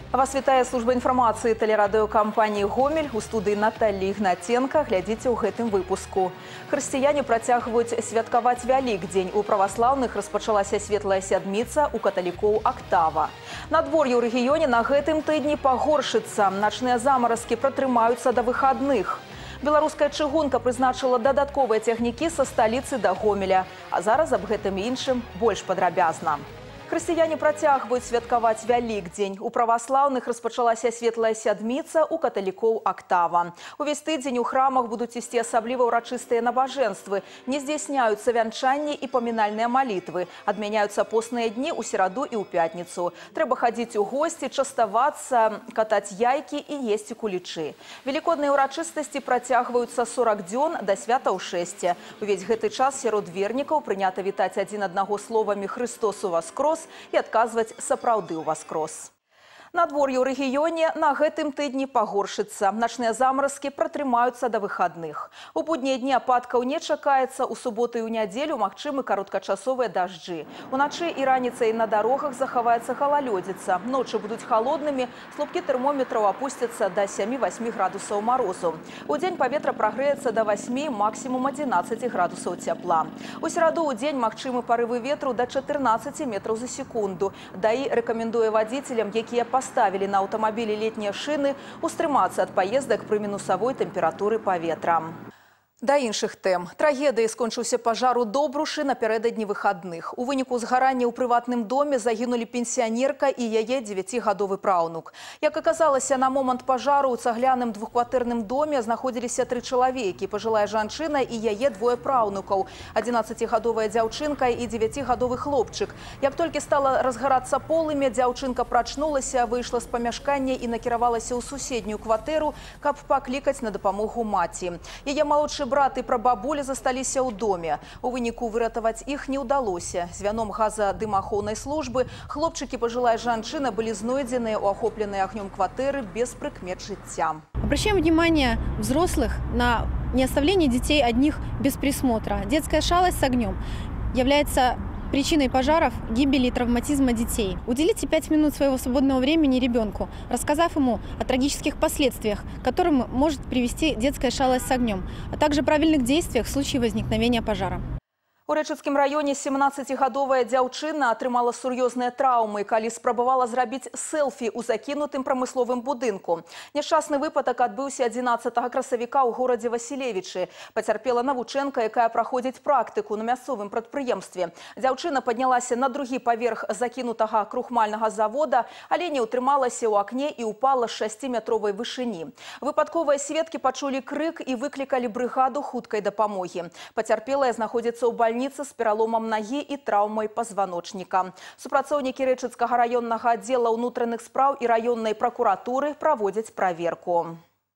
Вас вітае служба інфармацыі тэлерадыёкампаніі «Гомель». У студыі Натальи Ігнаценка. Глядзіце ў гэтым выпуску. Хрысціяне працягваюць святкаваць Вялікдзень. У праваслаўных распачалася светлая сядміца, у каталікоў актава. Надвор'е ў рэгіёне на гэтым тыдні пагоршыцца. Начныя замаразкі пратрымаюцца да выхадных. Беларуская чыгунка прызначыла дадатковыя цягнікі са сталіцы да Гомеля. А зараз аб гэтым і іншым больш падрабязна. Хрысціяне працягваюць святкаваць Вялікдзень. У праваслаўных распачалася светлая сядміца, у каталікоў актава. Увесь тыдзень у храмах будуць ісці асабліва ўрачыстыя набажэнствы. Не здзяйсняюцца вянчанні і памінальныя малітвы. Адмяняюцца посныя дні ў сераду і ў пятніцу. Трэба хадзіць у госці, частавацца, катаць яйкі і есці кулічы. Велікодныя ўрачыстасці працягваюцца 40 дзён да свята ўшэсця. Увесь гэты час сярод вернікаў прынята вітаць адзін аднаго словамі «Христос уваскрос» і адказваць «сапраўды ўваскрос». Надвор'е ў рэгіёне на гэтым тыдні пагоршыцца. Начныя замаразкі пратрымаюцца да выхадных. У буднія дні ападкаў не чакаецца. У суботу і ў нядзелю магчымы кароткачасовыя дажджы. Уначы і раніцай на дарогах захаваецца галалёдзіца. Ночы будуць халоднымі, слупкі тэрмометраў апусцяцца да 7-8 градусаў марозу. Удзень паветра прагрэецца да 8, максімум 11 градусаў цяпла. У сераду ў дзень магчымы парывы ветру да 14 метраў за секунду. ДАІ рэкамендуе вадзіцелям, якія поставили на аўтамабілі летнія шыны, устрымацца ад паездак пры мінусавой тэмпературы паветра. Да іншых тэм. Трагедыяй скончыўся пажар у Добрушы напярэдадні выхадных. У выніку згарання ў прыватным доме загінулі пенсіянерка і яе 9гадовы праўнук. Як аказалася, на момант пажару ў цагляным двухкватэрным доме знаходзіліся 3 чалавекі, пажылая жанчына і яе 2 праўнукаў, 11гадовая дзяўчынка і 9гадовы хлопчык. Як толькі стала разгарацца полымя, дзяўчынка прачнулася, выйшла з памяшкання і накіравалася ў суседнюю кватэру, каб паклікаць на дапамогу маці. Яе малодшы брат і прабабуля засталіся ў доме. У выніку выратаваць іх не ўдалося. Звяном газадымахоўнай службы хлопчыкі пажылая жанчына былі знойдзеныя ў ахопленай агнём кватэры без прыкмет жыцця. Обращаем внимание взрослых на не оставление детей одних без присмотра. Детская шалость с огнем является причиной пожаров, гибели и травматизма детей. Уделите 5 минут своего свободного времени ребенку, рассказав ему о трагических последствиях, к которым может привести детская шалость с огнем, а также правильных действиях в случае возникновения пожара. У Рэчыцкім раёне 17гадовая дзяўчына атрымала сур'ёзныя траўмы, калі спрабавала зрабіць селфі ў закінутым прамысловым будынку. Няшчасны выпадак адбыўся 11 красавіка ў горадзе Васілевічы. Пацярпела навучэнка, якая праходзіць практыку на мясцовым прадпрыемстве. Дзяўчына паднялася на другі паверх закінутага крухмальнага завода, але не ўтрымалася ў акне і ўпала з 6-метровай вышыні. Выпадковыя сведкі пачулі крык і выклікалі брыгаду хуткай дапамогі. Пацярпелая знаходзіцца ў бальніцы з пераломам нагі і траўмай пазваночніка. Супрацоўнікі Рэчыцкага раённага аддзела ўнутраных спраў і раённай пракуратуры праводзяць праверку.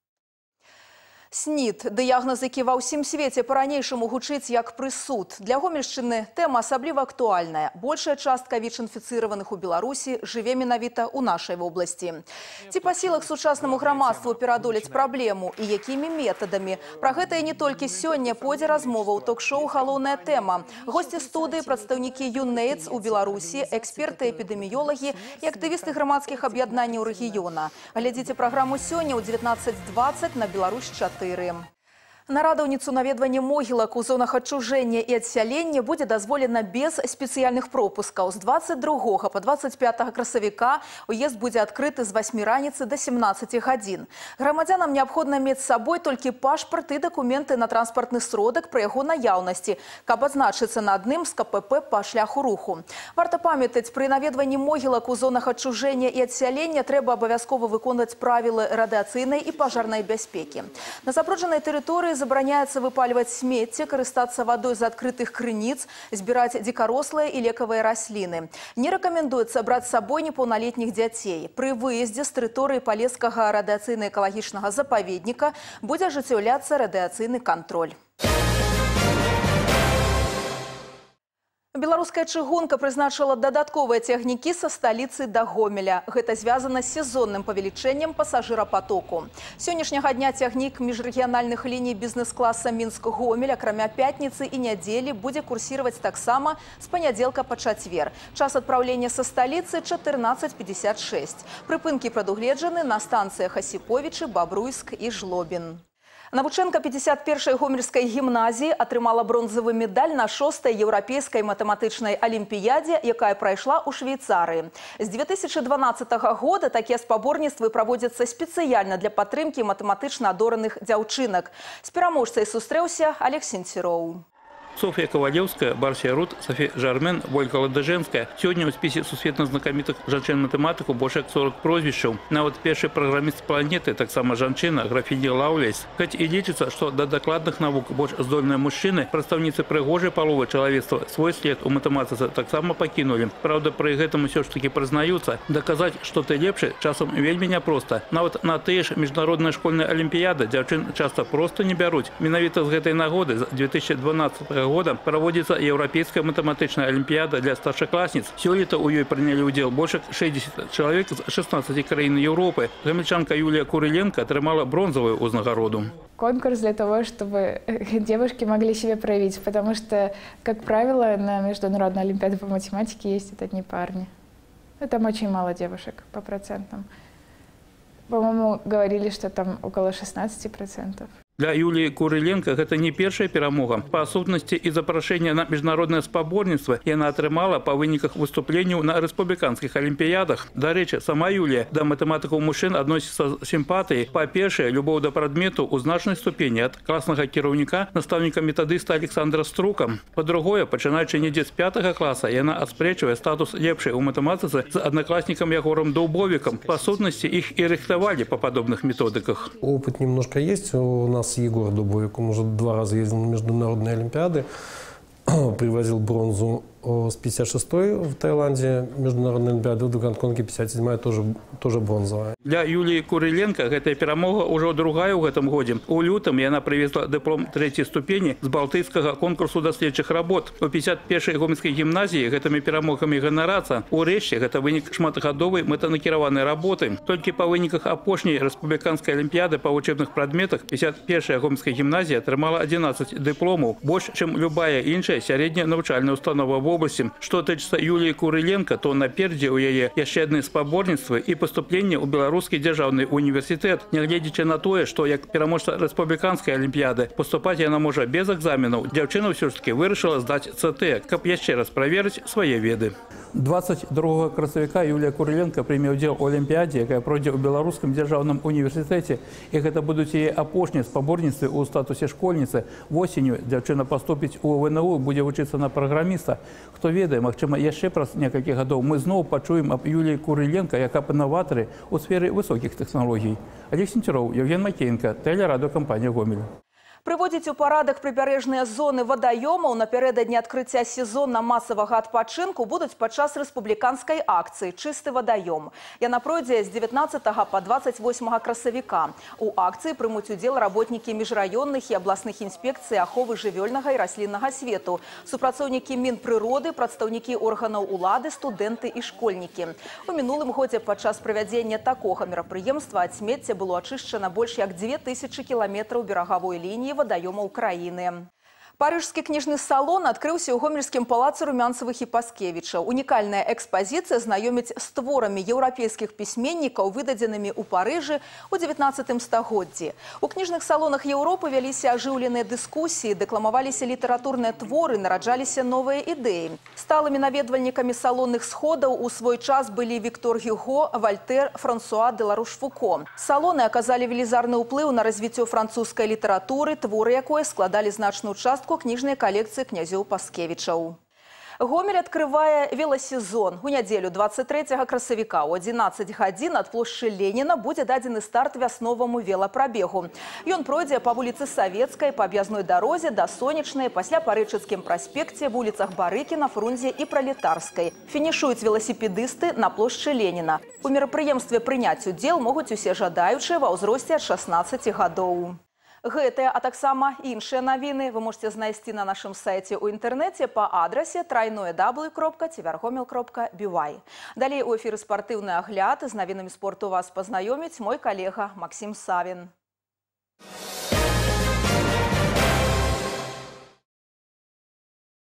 СНІД – дыягноз, які ва ўсім свеце па-ранейшаму гучыць як прысуд. Для Гомельшчыны тэма асабліва актуальная. Большая частка ВІЧ-інфіцыраваных у Беларусі жыве менавіта ў нашай вобласці. Ці па сілах сучаснаму грамадству пераадолець праблему і якімі метадамі? Пра гэта і не толькі сёння пойдзе размова ў ток-шоу «Галоўная тэма». Госці студыі – прадстаўнікі ЮНЭЙДС у Беларусі, эксперты-эпідэміёлагі і актывісты грамадскіх аб'яднанняў рэгіёна. Глядзіце праграму сёння ў 19:20 на Беларусь-4. На радаўніцу наведвання могілак у зонах адчужэння і адсялення будзе дазволена без спецыяльных пропускаў. З 22 па 25 красавіка уезд будзе адкрыты з 8 раніцы да 17 гадзін. Грамадзянам неабходна мець з сабой толькі пашпарт і дакументы на транспартны сродак пры яго наяўнасці, каб адзначыцца на адным з КПП па шляху руху. Варта памятаць, пры наведванні могілак у зонах адчужэння і адсялення трэба абавязкова выконваць правілы радыацыйнай і пажарнай бяспекі. На забруджанай тэрыторыі забараняецца выпальваць смецце, карыстацца вадой з адкрытых крыніц, збіраць дзікарослыя і лекавыя расліны. Не рэкамендуецца браць з сабой непаўналетніх дзяцей. Пры выездзе з тэрыторыі Палескага радыацыйна-экалагічнага запаведніка будзе ажыццяўляцца радыацыйны кантроль. Беларуская чыгунка прызначыла дадатковыя цягнікі са сталіцы да Гомеля. Гэта звязана з сезонным павелічэннем пасажырапатоку. Сённяшняга дня цягнік міжрэгіянальных ліній бізнес-класа Мінск-Гомель, акрамя пятніцы і нядзелі, будзе курсировать таксама з панядзелка па чацвер. Час адпраўлення са сталіцы 14:56. Прыпынкі прадугледжаны на станцыях Асіповічы, Бабруйск і Жлобін. Навучэнка 51-й гомельскай гімназіі атрымала бронзавы медаль на 6-й еўрапейскай матэматычнай алімпіядзе, якая прайшла ў Швейцарыі. З 2012 года такія спаборніцтвы праводзяцца спецыяльна для падтрымкі матэматычна адораных дзяўчынак. З пераможцай сустрэўся Олег Сенцероў. Софья Ковалевская, Барсия Рут, София Жармен, Волька Ладыженская. Сегодня в списке сусветно знакомитых жанчын-математику больше 40 прозвищаў. Нават першы программист планеты, так само жанчына, графиня Лаулейс. Хоть и лечится, что до докладных наук больше здольные мужчины, представницы пригожей половы человечества свой след у математицы так само покинули. Правда, при гэтым все ж таки признаются. Доказать, что ты лепше, часом вельмі непросто. Нават на тыя ж міжнародная школьная олимпиада дзяўчын часто просто не бяруць. Менавіта з гэтай нагоды з 2012 года проводится Европейская математычная олимпиада для старшеклассниц. Сёлета у ёй приняли удел больше 60 человек из 16 краін Европы. Гомельчанка Юлия Куриленко отрымала бронзовую узнагароду. Конкурс для того, чтобы девушки могли себя проявить, потому что, как правило, на Международной олимпиаде по математике ездят одни парни. Там очень мало девушек по процентам. По-моему, говорили, что там около 16%. Для Юлии Куриленко это не первая перемога. По сутности и запрошения на международное спаборніцтва яна атрымала по выніках выступлений на республиканских олимпиадах. До речи, сама Юлия до математиков мужчин относится с симпатией. По-першае, любовь до предмету у значной ступени от классного кіраўніка, наставника-методиста Александра Струка. По-другое, починаючи недзе з 5 класса, яна аспрэчвае статус лепшай у математицы с одноклассником Ягором Дубовиком. По сутности их и рихтовали по подобных методиках. Опыт немножко есть у нас. Егор Дубовик, он уже 2 раза ездил на международные олимпиады, привозил бронзу с 56-й в Таиланде международной олимпиады, в Гонконге 57-я тоже бронзовая. Для Юлии Куриленко эта перемога уже другая в этом году. У лютом она привезла диплом 3-й ступени с Балтийского конкурсу доследчих работ. У 51-й гомельской гимназии этими перемогами гонораться. У решті это вынік шматгадовой метанакіраванной работы. Только по выниках опошней республиканской олимпиады по учебных предметах 51-я гомельская гимназия отрымала 11 дипломов, больше, чем любая иншая средняя навчальная установа в области. Что тычится Юлии Куриленко, то напереди у яе яшчэ адны спаборніцтвы и поступление у Белорусский державный университет. Не глядячи на то, что як пераможца республиканской олимпиады поступать она может без экзаменов, девчина все-таки вырашила сдать ЦТ, каб еще раз проверить свои веды. 22 красавіка Юлія Куриленко прийме удел у олімпіаді, яка пройде у Белорусском державном университете. І це будуть її апошні спаборніцтвы у статусе школьницы. Осенью девчина поступить у ВНУ, буде вчитися на программиста. Хто ведає, магчыма, яшчэ праз некалькі гадоў мы зноў пачуем об Юлії Куриленко як аб інаватары у сферы высоких технологий. Олег Сенцероў, Евген Макеенко, телерадиокомпания «Гомель». Прыводзіць у парадак прыбярэжныя зоны вадаёмаў напярэдадні адкрыцця сезона масавага адпачынку будуць падчас рэспубліканскай акцыі «Чысты вадаём». Яна пройдзе з 19 па 28 красавіка. У акцыі прымуць удзел работнікі міжраённых і абласных інспекцый аховы жывёльнага і расліннага свету, супрацоўнікі Мінпрыроды, прадстаўнікі органаў улады, студэнты і школьнікі. У мінулым годзе падчас правядзення такога мерапрыемства ад смецця было ачышчана больш як 2000 кіламетраў берагавой лініі вадаёма Украины. Парижский книжный салон открылся у Гомельскім палацы Румянцевых и Паскевича. Уникальная экспозиция знакомить с творами европейских письменников, выдаденными у Парижа у 19 стагоддзі. У книжных салонах Европы велись оживленные дискуссии, декламовались литературные творы, нараджались новые идеи. Сталыми наведвальниками салонных сходов у свой час были Виктор Гюго, Вольтер, Франсуа де Ларуш-Фуко. Салоны оказали велизарный уплыв на развитие французской литературы, творы якой складали значную частку книжной коллекции князёў Паскевичаў. Гомель открывае велосезон. У нядзелю 23 красавіка у 11 гадзін ад плошчы Леніна будзе дадзены старт вясноваму велапрабегу. Ён пройдзе па вуліцы Савецкай, па аб'язной дарозе да Сонечнай, пасля па Рэчыцкім праспекце, вуліцах Барыкіна, Фрунзе і Пралетарскай. Фінішуюць веласіпедысты на плошчы Леніна. У мерапрыемстве прыняць удзел могуць усе жадаючыя ва ўзросце ад 16 гадоў. Гэтыя, а таксама іншыя навіны вы можете знайсці на нашым сайце ў інтэрнэце па адрасе www.tvrgomel.by. Далей у эфіры спартыўны агляд. З навінамі спорту вас пазнаёміць мой калега Максим Савін.